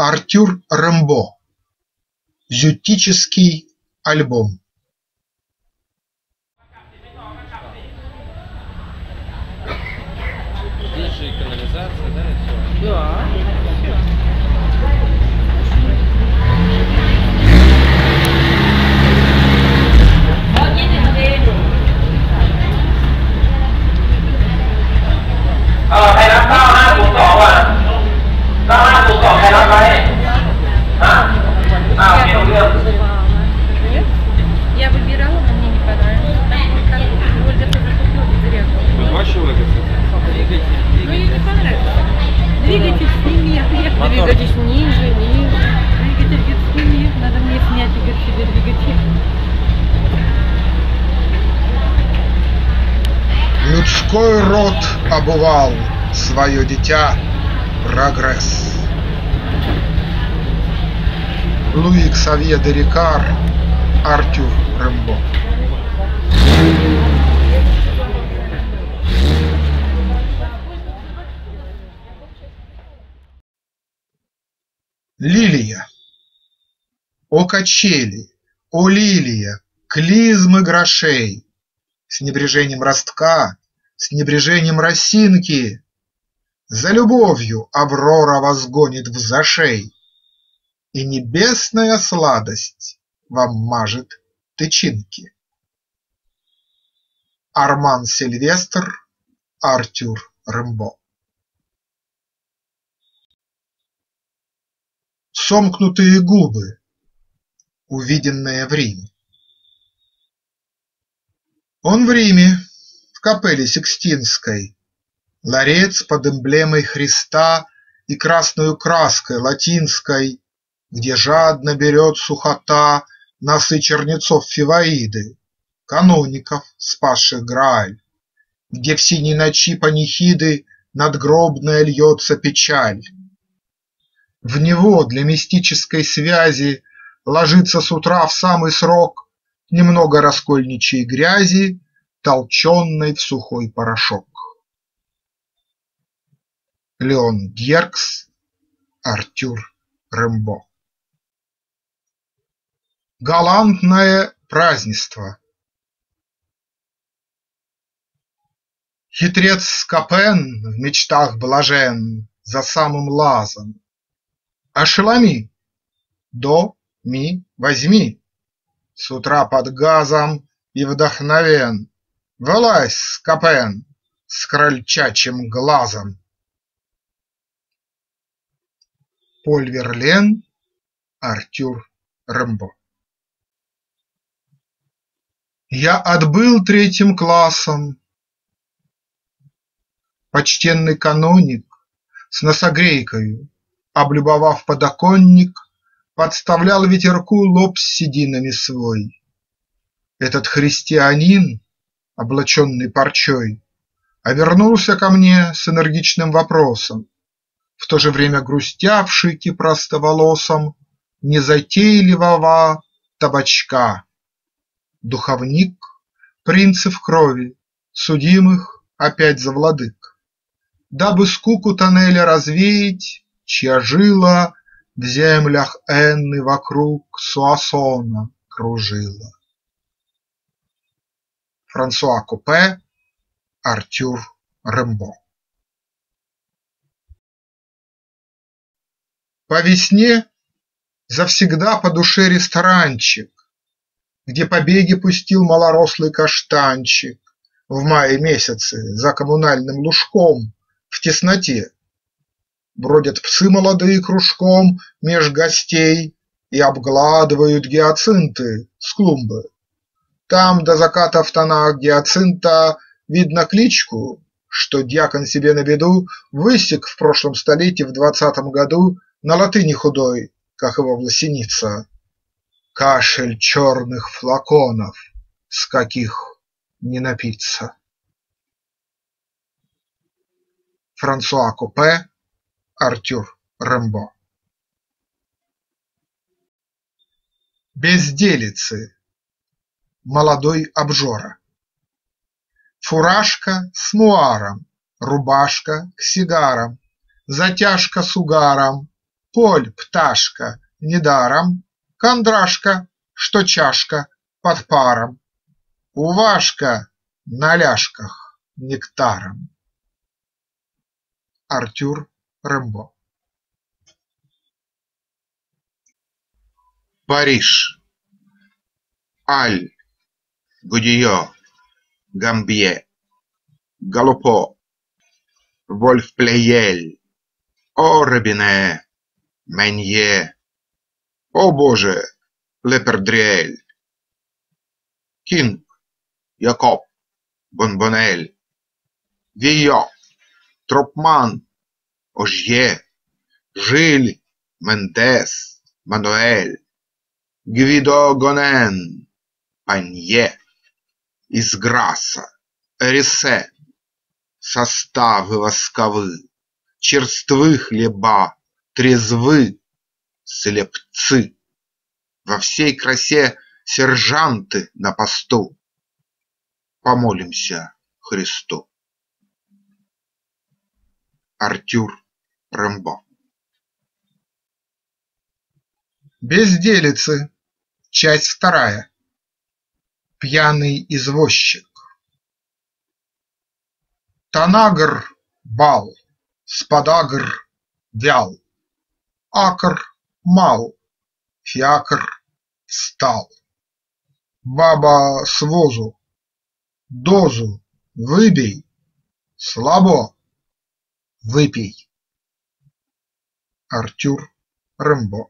Артюр Рембо. Зютический альбом. Здесь же и канализация, да, и все? Да. Я выбирала, но мне не понравилось. Ольга тоже купила зря. Вы два человека? Ну ей не понравилось. Двигатель сними, двигатель ниже. Двигатель говорит, сними, надо мне снять, говорит, себе двигатель. Людской род обувал свое дитя прогресс. Луи Ксавье де Рикар, Артюр Рембо. Лилия. О качели, о лилия, клизмы грошей, с небрежением ростка, с небрежением росинки, за любовью Аврора возгонит в зашей, и небесная сладость вам мажет тычинки. Арман Сильвестр, Артюр Рембо. Сомкнутые губы, увиденные в Риме. Он в Риме, в капелле Сикстинской, ларец под эмблемой Христа и красною краской латинской, где жадно берет сухота носы чернецов Фиваиды, каноников, спасших Грааль, где в синей ночи панихиды надгробная льется печаль. В него для мистической связи ложится с утра в самый срок немного раскольничьей грязи, толченной в сухой порошок. Леон Дьеркс, Артюр Рембо. Галантное празднество. Хитрец Скопен в мечтах блажен за самым лазом. Ошеломи, до, ми, возьми, с утра под газом и вдохновен. Вылазь, Скопен, с крольчачьим глазом. Поль Верлен, Артюр Рембо. Я отбыл третьим классом. Почтенный каноник с носогрейкою, облюбовав подоконник, подставлял ветерку лоб с сединами свой. Этот христианин, облаченный парчой, вернулся ко мне с энергичным вопросом, в то же время грустявший простоволосом незатейливого табачка. Духовник, принцев крови, судимых опять за владык, дабы скуку тоннеля развеять, чья жила в землях Энны вокруг Суассона кружила. Франсуа Копе, Артюр Рембо. По весне завсегда по душе ресторанчик, где побеги пустил малорослый каштанчик в мае месяце за коммунальным лужком в тесноте. Бродят псы молодые кружком меж гостей и обгладывают гиацинты с клумбы. Там до заката в тонах гиацинта видно кличку, что дьякон себе на беду высек в прошлом столетии в 20-м году на латыни худой, как его власеница. Кашель черных флаконов, с каких не напиться. Франсуа Копе, Артюр Рембо. Безделицы. Молодой обжора. Фуражка с муаром, рубашка к сигарам, затяжка с угаром, Поль, пташка, недаром, кондрашка, что чашка под паром, уважка на ляжках нектаром. Артюр Рембо. Париж. Аль, Гудио, Гамбье, Галупо, Вольф-Плеель, о Робине, Менье, о Боже, Лепердрель, Кинг, Якоб, Бонбонель, Вийо, Тропман, Ожье, Жиль, Мендес, Мануэль, Гвидо Гонен, Панье, из Грасса, Эрисе, составы восковы, черствы хлеба, трезвы, слепцы, во всей красе сержанты на посту. Помолимся Христу. Артюр Рембо. Безделицы. Часть вторая. Пьяный извозчик. Танагр бал, спадагр вял, акр мал, фиакр стал. Баба с возу, дозу выбей, слабо выпей. Артюр Рембо.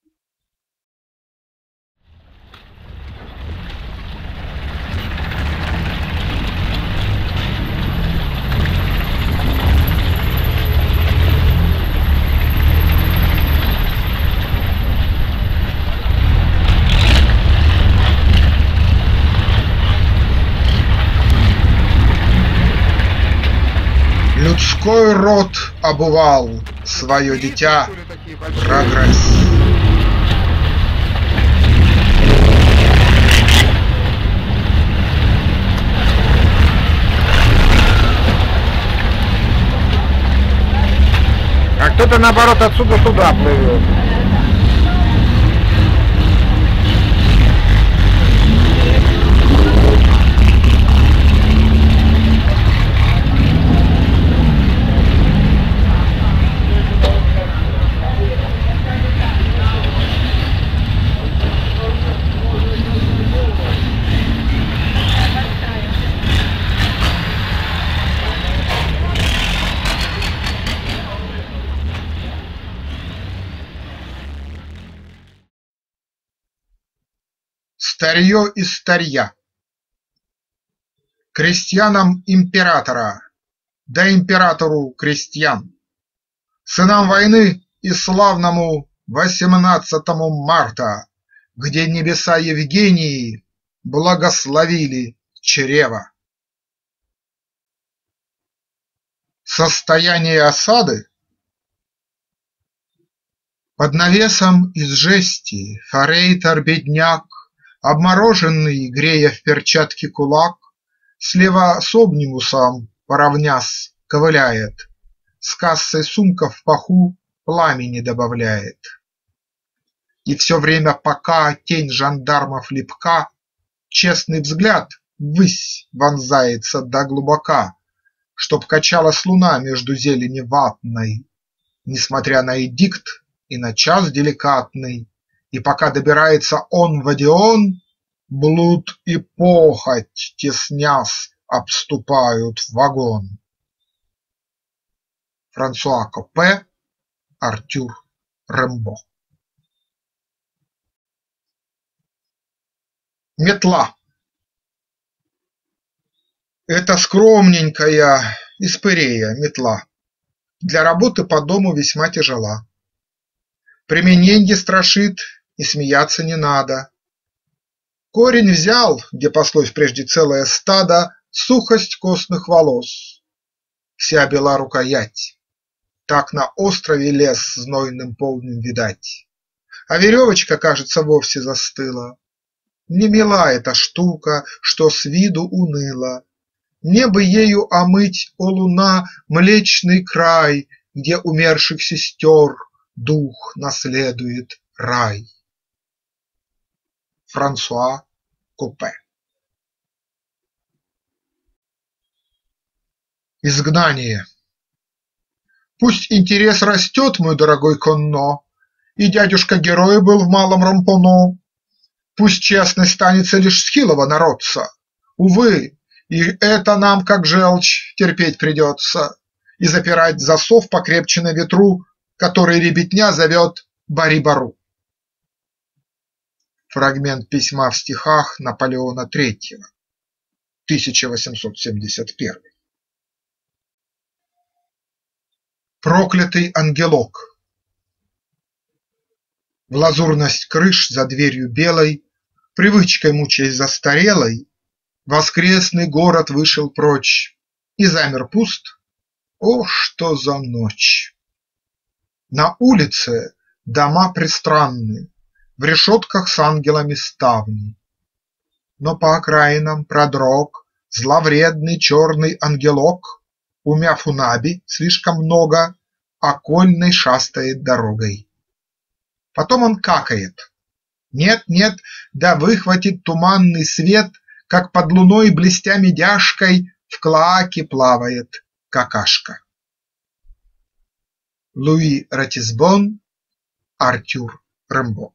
Людской род обувал свое дитя прогресс. А кто-то наоборот отсюда туда плывет. Старье из старья. Крестьянам императора, да императору крестьян, сынам войны и славному 18 марта, где небеса Евгении благословили чрево. Состояние осады. Под навесом из жести форейтор-бедняк, обмороженный, грея в перчатке кулак, слева с обнимусом, поравнясь, ковыляет, с кассой сумка в паху пламени добавляет. И все время, пока тень жандармов липка, честный взгляд ввысь вонзается до глубока, чтоб качалась луна между зелени ватной, несмотря на эдикт и на час деликатный. И пока добирается он в Одеон, блуд и похоть, теснясь, обступают вагон. Франсуа Копе, Артюр Рембо. Метла. Это скромненькая из пырея метла, для работы по дому весьма тяжела. Примененье страшит, и смеяться не надо. Корень взял, где паслось прежде целое стадо, сухость костных волос. Вся бела рукоять, так на острове лес знойным полным видать. А веревочка, кажется, вовсе застыла. Не мила эта штука, что с виду уныла. Мне бы ею омыть, о луна, Млечный край, где умерших сестер дух наследует рай. Франсуа Купе. Изгнание. Пусть интерес растет, мой дорогой Конно, и дядюшка-герой был в малом Рампоно. Пусть честность станется лишь с хилого народца. Увы, и это нам, как желчь, терпеть придется, и запирать засов покрепче на ветру, который ребятня зовет Бари-Бару. Фрагмент письма в стихах Наполеона III, 1871. Проклятый ангелок. В лазурность крыш за дверью белой, привычкой мучаясь застарелой, воскресный город вышел прочь и замер пуст. О, что за ночь! На улице дома пристранны, в решетках с ангелами ставни. Но по окраинам продрог зловредный черный ангелок, умяв у Наби слишком много, окольной шастает дорогой. Потом он какает. Нет, да выхватит туманный свет, как под луной, блестя медяшкой, в клоаке плавает какашка. Луи Ратисбон, Артюр Рембо.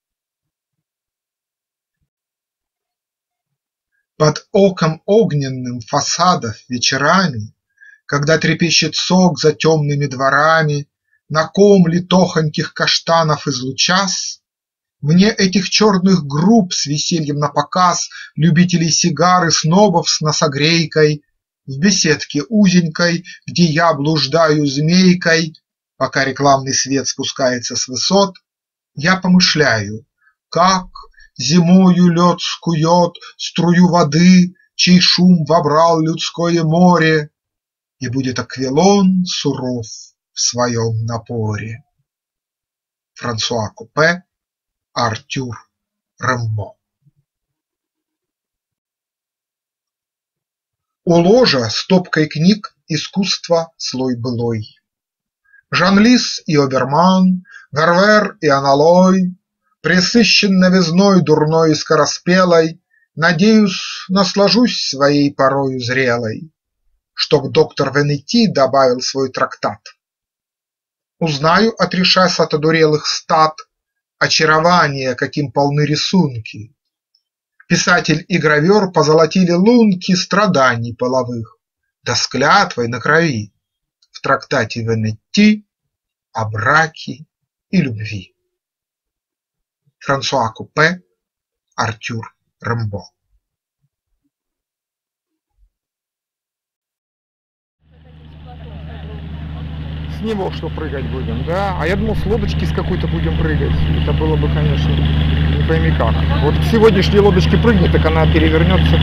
Под оком огненным фасадов вечерами, когда трепещет сок за темными дворами, на комле тохоньких каштанов излучас, мне этих черных групп с весельем напоказ, любителей сигар и снобов с носогрейкой, в беседке узенькой, где я блуждаю змейкой, пока рекламный свет спускается с высот, я помышляю, как зимою лед скует струю воды, чей шум вобрал людское море, и будет Аквилон суров в своем напоре. Франсуа Купе, Артюр Рембо. У ложа стопкой книг искусства слой былой. Жанлис и Оберман, Вервер и Аналой, пресыщен новизной дурной и скороспелой, надеюсь, наслажусь своей порою зрелой, чтоб доктор Венети добавил свой трактат. Узнаю, отрешась от одурелых стад, очарование, каким полны рисунки. Писатель и гравер позолотили лунки страданий половых, да с клятвой на крови в трактате Венетти о браке и любви. Франсуа Купе, Артюр Рембо. С него что прыгать будем, да? А я думал, с лодочки с какой-то будем прыгать. Это было бы, конечно, не пойми как. Вот к сегодняшней лодочке прыгнет, так она перевернется.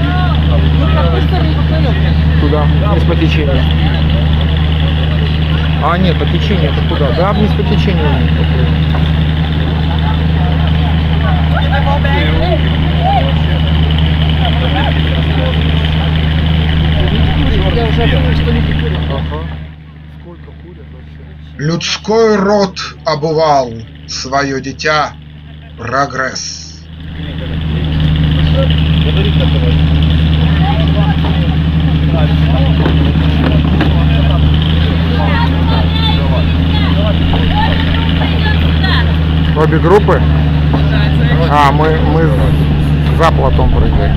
Туда, вниз по течению. А, нет, по течению это куда? Да, вниз по течению. Я уже понял, что люди курят. Ага. Сколько курят вообще? Людской род обувал свое дитя прогресс. Обе группы? А, мы за платом прыгаем.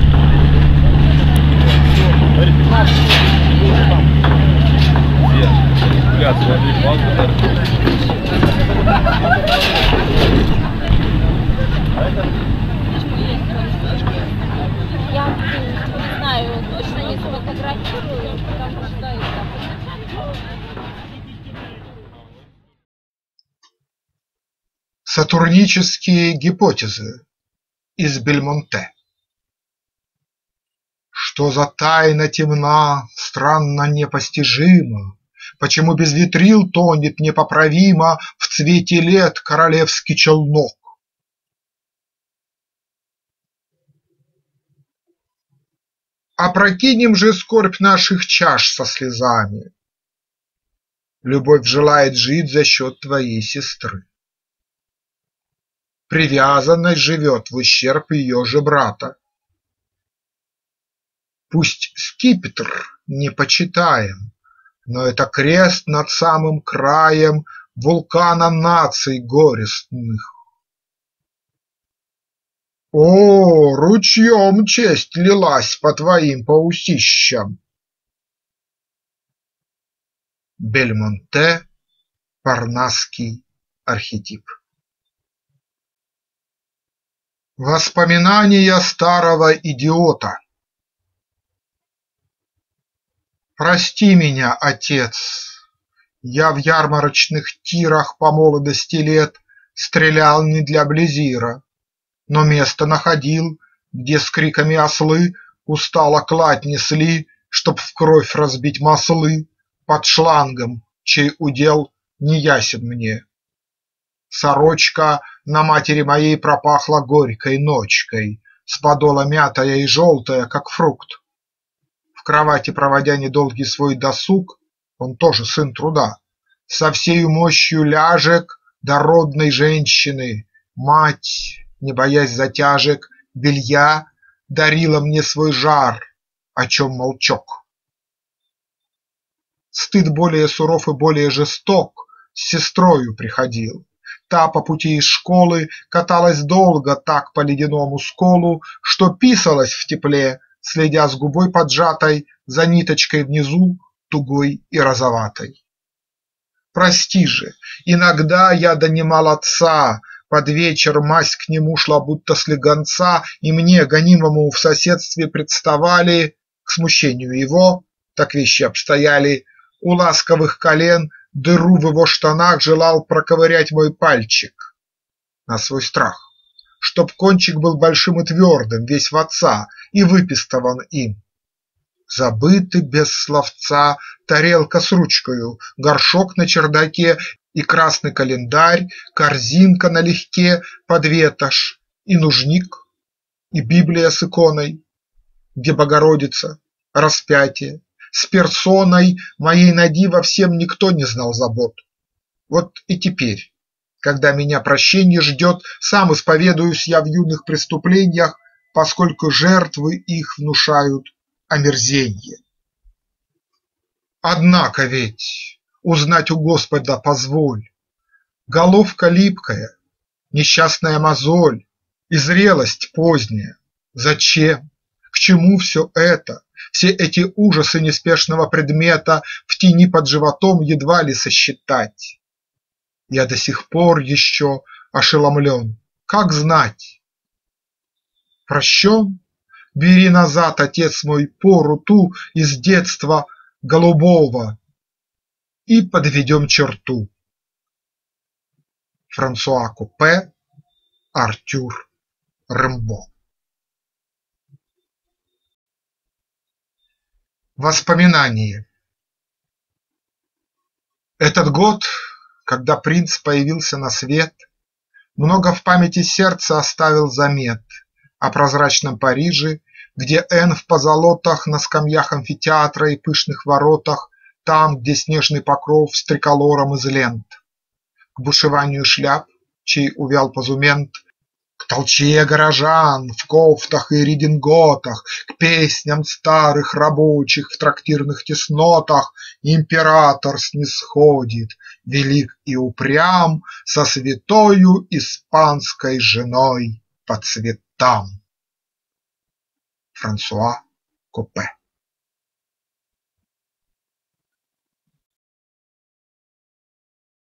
Я не знаю, точно не сфотографирую, потому что это... Сатурнические гипотезы из Бельмонте. Что за тайна темна, странно непостижима, почему без ветрил тонет непоправимо в цвете лет королевский челнок? Опрокинем же скорбь наших чаш со слезами. Любовь желает жить за счет твоей сестры. Привязанность живет в ущерб ее же брата. Пусть скипетр не почитаем, но это крест над самым краем вулкана наций горестных. О, ручьем честь лилась по твоим поусищам. Бельмонте, Парнасский архетип. Воспоминания старого идиота. Прости меня, отец, я в ярмарочных тирах по молодости лет стрелял не для Близира, но место находил, где с криками ослы устало кладь несли, чтоб в кровь разбить маслы под шлангом, чей удел не ясен мне. Сорочка на матери моей пропахла горькой ночкой, с подола мятая и желтая, как фрукт. В кровати проводя недолгий свой досуг, он тоже сын труда, со всею мощью ляжек дородной женщины, мать, не боясь затяжек, белья, дарила мне свой жар, о чем молчок. Стыд более суров и более жесток с сестрою приходил. Та по пути из школы каталась долго так по ледяному сколу, что писалась в тепле, следя с губой поджатой за ниточкой внизу, тугой и розоватой. Прости же, иногда я донимал отца, под вечер мазь к нему шла будто слегонца, и мне, гонимому в соседстве, представали, к смущению его, так вещи обстояли, у ласковых колен дыру в его штанах желал проковырять мой пальчик на свой страх, чтоб кончик был большим и твердым, весь в отца, и выпистован им. Забыты без словца тарелка с ручкою, горшок на чердаке и красный календарь, корзинка налегке под ветошь, и нужник, и Библия с иконой, где Богородица, распятие. С персоной моей нади во всем никто не знал забот. Вот и теперь, когда меня прощение ждет, сам исповедуюсь я в юных преступлениях, поскольку жертвы их внушают омерзенье. Однако ведь узнать у Господа позволь, головка липкая, несчастная мозоль и зрелость поздняя. Зачем? К чему все это? Все эти ужасы неспешного предмета в тени под животом едва ли сосчитать. Я до сих пор еще ошеломлен, как знать? Прощен? Бери назад, отец мой, пору ту из детства голубого и подведем черту. Франсуа Копе, Артюр Рембо. Воспоминания. Этот год, когда принц появился на свет, много в памяти сердца оставил замет о прозрачном Париже, где Н в позолотах на скамьях амфитеатра и пышных воротах, там, где снежный покров с триколором из лент, к бушеванию шляп, чей увял позумент, к толчее горожан в кофтах и рединготах, к песням старых рабочих в трактирных теснотах император снисходит, велик и упрям, со святою испанской женой по цветам. Франсуа Копе.